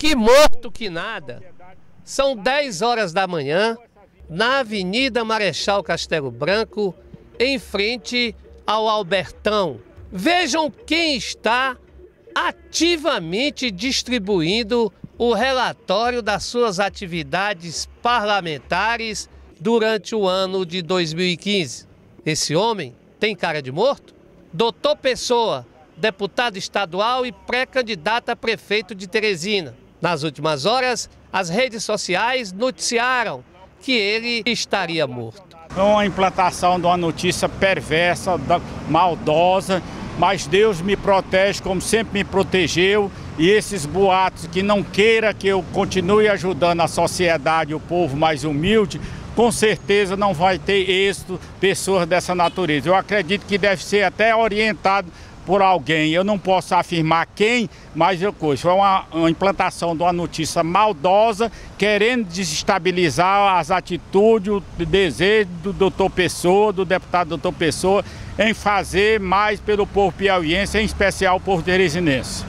Que morto que nada. São 10 horas da manhã, na Avenida Marechal Castelo Branco, em frente ao Albertão. Vejam quem está ativamente distribuindo o relatório das suas atividades parlamentares durante o ano de 2015. Esse homem tem cara de morto? Doutor Pessoa, deputado estadual e pré-candidato a prefeito de Teresina. Nas últimas horas, as redes sociais noticiaram que ele estaria morto. É uma implantação de uma notícia perversa, maldosa, mas Deus me protege como sempre me protegeu, e esses boatos que não queira que eu continue ajudando a sociedade, o povo mais humilde, com certeza não vai ter êxito pessoas dessa natureza. Eu acredito que deve ser até orientado por alguém. Eu não posso afirmar quem, mas foi uma implantação de uma notícia maldosa, querendo desestabilizar as atitudes, o desejo do doutor Pessoa, do deputado doutor Pessoa, em fazer mais pelo povo piauiense, em especial o povo teresinense.